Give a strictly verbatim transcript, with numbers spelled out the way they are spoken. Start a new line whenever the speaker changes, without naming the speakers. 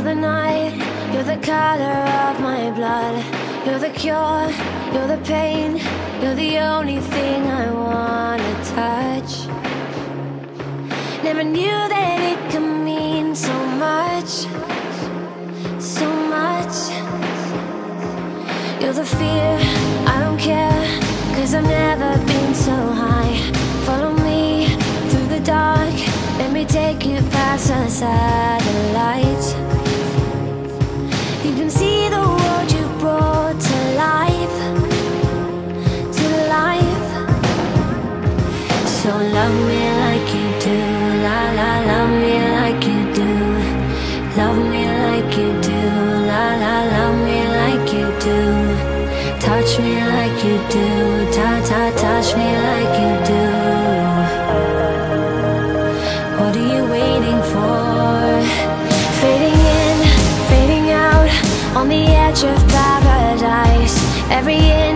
You're the night, you're the color of my blood. You're the cure, you're the pain. You're the only thing I wanna touch. Never knew that it could mean so much, so much. You're the fear, I don't care, 'cause I've never been so high. Follow me through the dark, let me take you past the satellites. You can see the world you brought to life, to life. So love me like you do, la la, love me like you do. Love me like you do, la la, love me like you do. Touch me like you do, ta ta, touch me like you do. What are you waiting for? Fading in, fading out, on the edge of paradise. Every inch